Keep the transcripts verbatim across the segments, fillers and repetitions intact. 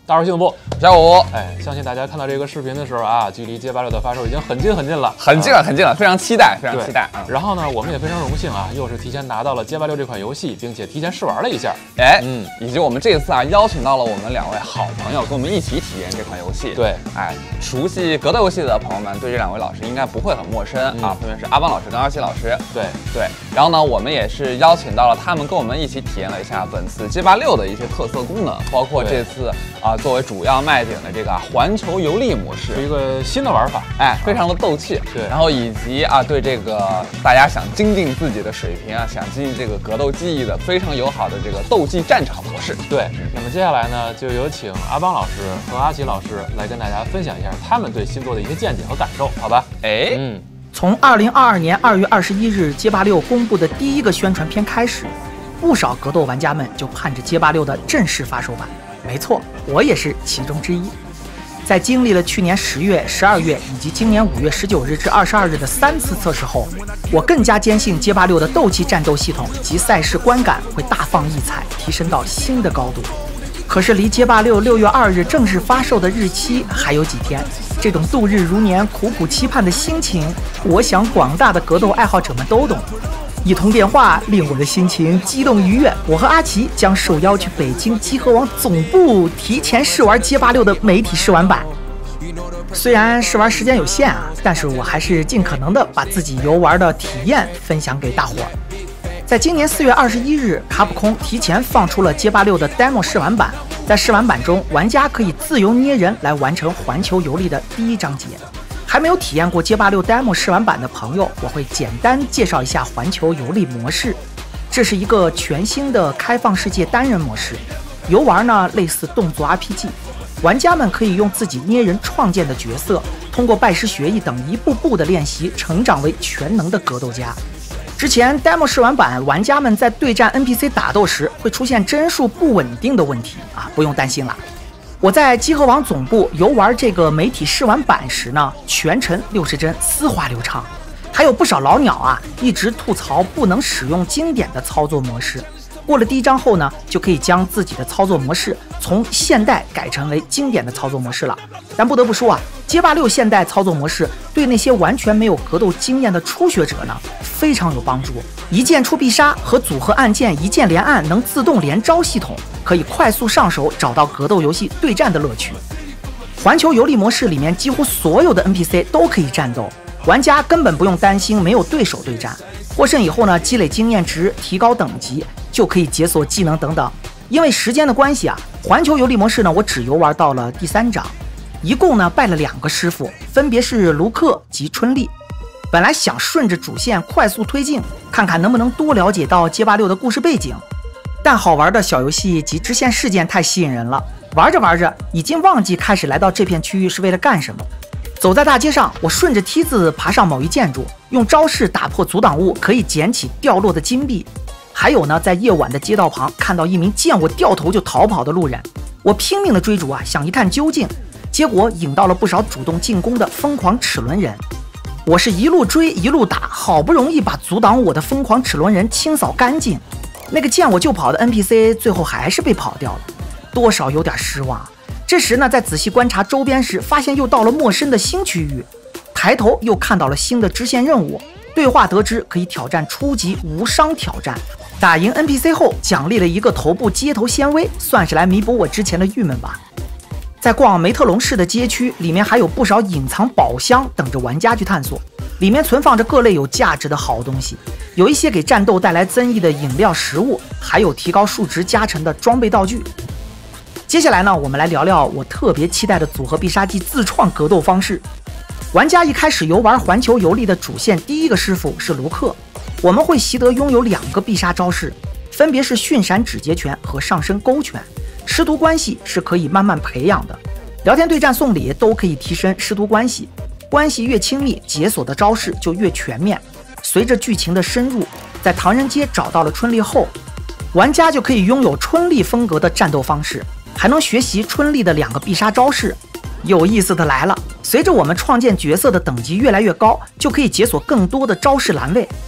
大伙儿幸福， 小五， 哎，相信大家看到这个视频的时候啊，距离街霸六的发售已经很近很近了， 很近了，很近了，非常期待，非常期待啊！ 然后呢，我们也非常荣幸啊，又是提前拿到了街霸六这款游戏，并且提前试玩了一下。 哎，嗯，以及我们这次啊，邀请到了我们两位好朋友，跟我们一起体验这款游戏。 对， 哎，熟悉格斗游戏的朋友们对这两位老师应该不会很陌生、嗯、啊，分别是阿邦老师跟二七老师。 对对，然后呢，我们也是邀请到了他们，跟我们一起体验了一下本次街霸六的一些特色功能，包括这次啊作为主要卖点的这个环球游历模式， 是一个新的玩法， 哎，非常的斗气。 对， 然后以及啊对这个大家想精进自己的水平啊，想精进这个格斗技艺的非常友好的这个斗技战场模式。 对，那么接下来呢，就有请阿邦老师和阿奇老师来跟大家分享一下他们对新作的一些见解和感受，好吧？ 哎， 嗯，从二零二二年二月二十一日街霸六公布的第一个宣传片开始，不少格斗玩家们就盼着街霸六的正式发售版。没错，我也是其中之一。在经历了去年十月、十二月以及今年五月十九日至二十二日的三次测试后，我更加坚信街霸六的斗气战斗系统及赛事观感会大放异彩，提升到新的高度。可是离街霸六六月二日正式发售的日期还有几天，这种度日如年、苦苦期盼的心情，我想广大的格斗爱好者们都懂。一通电话令我的心情激动愉悦，我和阿奇将受邀去北京集合网总部提前试玩街霸六的媒体试玩版。虽然试玩时间有限啊，但是我还是尽可能的把自己游玩的体验分享给大伙儿。在今年四月二十一日，卡普空提前放出了街霸六的 demo 试玩版，在试玩版中，玩家可以自由捏人来完成环球游历的第一章节。还没有体验过街霸六 demo 试玩版的朋友，我会简单介绍一下环球游历模式。这是一个全新的开放世界单人模式，游玩呢类似动作 R P G， 玩家们可以用自己捏人创建的角色，通过拜师学艺等一步步的练习，成长为全能的格斗家。之前 demo 试玩版，玩家们在对战 N P C 打斗时会出现帧数不稳定的问题啊，不用担心了。我在集合网总部游玩这个媒体试玩版时呢，全程六十帧，丝滑流畅。还有不少老鸟啊，一直吐槽不能使用经典的操作模式。过了第一章后呢，就可以将自己的操作模式从现代改成为经典的操作模式了。但不得不说啊，街霸六现代操作模式对那些完全没有格斗经验的初学者呢，非常有帮助。一键出必杀和组合按键一键连按能自动连招系统，可以快速上手，找到格斗游戏对战的乐趣。环球游历模式里面几乎所有的 N P C 都可以战斗，玩家根本不用担心没有对手对战。获胜以后呢，积累经验值，提高等级，就可以解锁技能等等。因为时间的关系啊，环球游历模式呢，我只游玩到了第三章，一共呢拜了两个师傅，分别是卢克及春丽。本来想顺着主线快速推进，看看能不能多了解到街霸六的故事背景，但好玩的小游戏及支线事件太吸引人了，玩着玩着已经忘记开始来到这片区域是为了干什么。走在大街上，我顺着梯子爬上某一建筑，用招式打破阻挡物，可以捡起掉落的金币。还有呢，在夜晚的街道旁看到一名见我掉头就逃跑的路人，我拼命的追逐啊，想一探究竟，结果引到了不少主动进攻的疯狂齿轮人。我是一路追一路打，好不容易把阻挡我的疯狂齿轮人清扫干净。那个见我就跑的 N P C 最后还是被跑掉了，多少有点失望。这时呢，在仔细观察周边时，发现又到了陌生的新区域，抬头又看到了新的支线任务。对话得知可以挑战初级无伤挑战，打赢 N P C 后奖励了一个头部街头纤维，算是来弥补我之前的郁闷吧。在逛梅特隆市的街区，里面还有不少隐藏宝箱等着玩家去探索，里面存放着各类有价值的好东西，有一些给战斗带来增益的饮料食物，还有提高数值加成的装备道具。接下来呢，我们来聊聊我特别期待的组合必杀技自创格斗方式。玩家一开始游玩环球游历的主线第一个师傅是卢克，我们会习得拥有两个必杀招式，分别是迅闪指节拳和上身勾拳。师徒关系是可以慢慢培养的，聊天对战送礼都可以提升师徒关系，关系越亲密，解锁的招式就越全面。随着剧情的深入，在唐人街找到了春丽后，玩家就可以拥有春丽风格的战斗方式，还能学习春丽的两个必杀招式。有意思的来了，随着我们创建角色的等级越来越高，就可以解锁更多的招式栏位。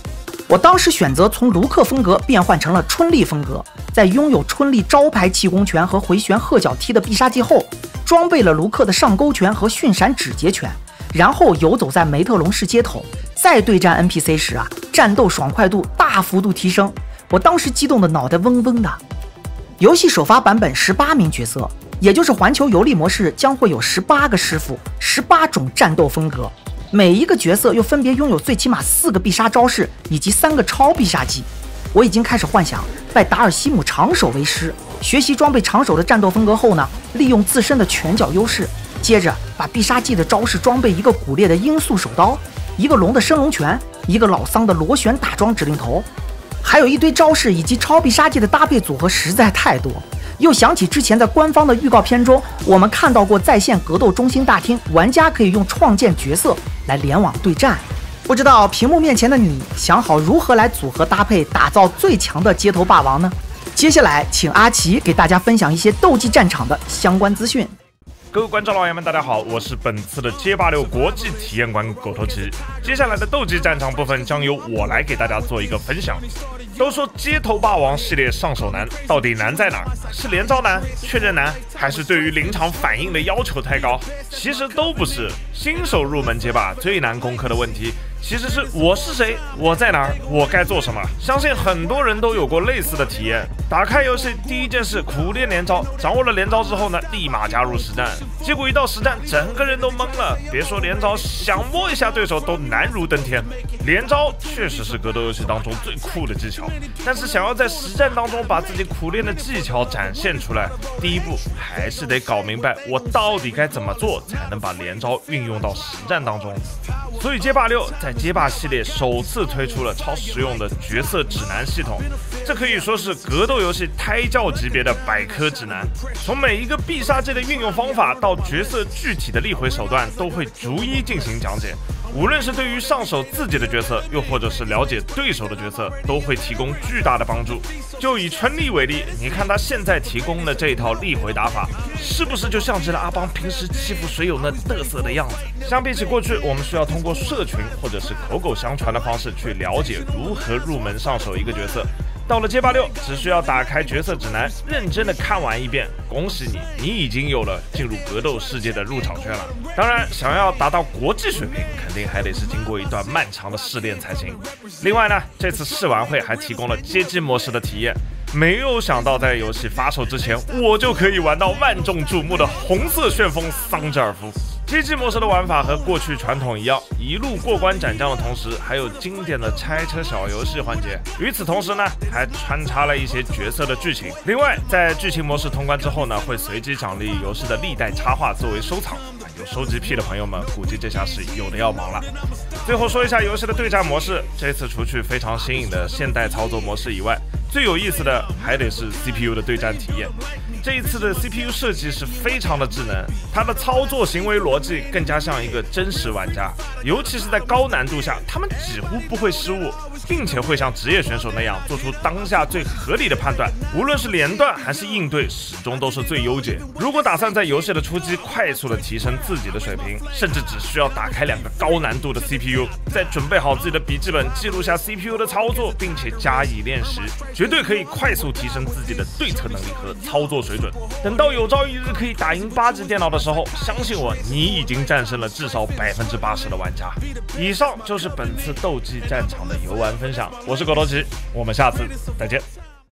我当时选择从卢克风格变换成了春丽风格，在拥有春丽招牌气功拳和回旋鹤脚踢的必杀技后，装备了卢克的上勾拳和迅闪指节拳，然后游走在梅特隆市街头，再对战 N P C 时啊，战斗爽快度大幅度提升，我当时激动的脑袋嗡嗡的。游戏首发版本十八名角色，也就是环球游历模式将会有十八个师傅，十八种战斗风格。每一个角色又分别拥有最起码四个必杀招式以及三个超必杀技。我已经开始幻想拜达尔西姆长手为师，学习装备长手的战斗风格后呢，利用自身的拳脚优势，接着把必杀技的招式装备一个骨裂的罂粟手刀，一个龙的升龙拳，一个老桑的螺旋打桩指令头，还有一堆招式以及超必杀技的搭配组合实在太多。又想起之前在官方的预告片中，我们看到过在线格斗中心大厅，玩家可以用创建角色来联网对战。不知道屏幕面前的你想好如何来组合搭配，打造最强的街头霸王呢？接下来请阿奇给大家分享一些斗技战场的相关资讯。 各位观众老爷们，大家好，我是本次的街霸六国际体验馆狗头奇。接下来的斗技战场部分将由我来给大家做一个分享。都说街头霸王系列上手难，到底难在哪？是连招难、确认难，还是对于临场反应的要求太高？其实都不是。新手入门街霸最难攻克的问题，其实是我是谁，我在哪儿，我该做什么。相信很多人都有过类似的体验。打开游戏第一件事，苦练连招，掌握了连招之后呢，立马加入实战。结果一到实战，整个人都懵了。别说连招，想摸一下对手都难如登天。连招确实是格斗游戏当中最酷的技巧，但是想要在实战当中把自己苦练的技巧展现出来，第一步还是得搞明白我到底该怎么做才能把连招运用到实战当中。所以街霸六在街霸系列首次推出了超实用的角色指南系统，这可以说是格斗游戏胎教级别的百科指南，从每一个必杀技的运用方法到角色具体的立回手段都会逐一进行讲解。无论是对于上手自己的角色，又或者是了解对手的角色，都会提供巨大的帮助。就以春丽为例，你看他现在提供的这一套立回打法，是不是就像极了阿邦平时欺负水友那嘚瑟的样子？相比起过去，我们需要通过社群或者是口口相传的方式去了解如何入门上手一个角色。到了街霸六，只需要打开角色指南，认真的看完一遍，恭喜你，你已经有了进入格斗世界的入场券了。当然，想要达到国际水平，肯定还得是经过一段漫长的试炼才行。另外呢，这次试玩会还提供了街机模式的体验。没有想到在游戏发售之前，我就可以玩到万众瞩目的红色旋风桑吉尔夫。街机模式的玩法和过去传统一样，一路过关斩将的同时，还有经典的拆车小游戏环节。与此同时呢，还穿插了一些角色的剧情。另外，在剧情模式通关之后呢，会随机奖励游戏的历代插画作为收藏。有收集癖的朋友们，估计这下是有的要忙了。最后说一下游戏的对战模式，这次除去非常新颖的现代操作模式以外，最有意思的还得是 C P U 的对战体验。这一次的 C P U 设计是非常的智能，它的操作行为逻辑更加像一个真实玩家，尤其是在高难度下，他们几乎不会失误，并且会像职业选手那样做出当下最合理的判断，无论是连段还是应对，始终都是最优解。如果打算在游戏的初期快速的提升自己的水平，甚至只需要打开两个高难度的 C P U， 再准备好自己的笔记本，记录下 C P U 的操作，并且加以练习，绝对可以快速提升自己的对策能力和操作水准。等到有朝一日可以打赢八级电脑的时候，相信我，你已经战胜了至少百分之八十的玩家。以上就是本次斗技战场的游玩分享，我是狗头奇，我们下次再见。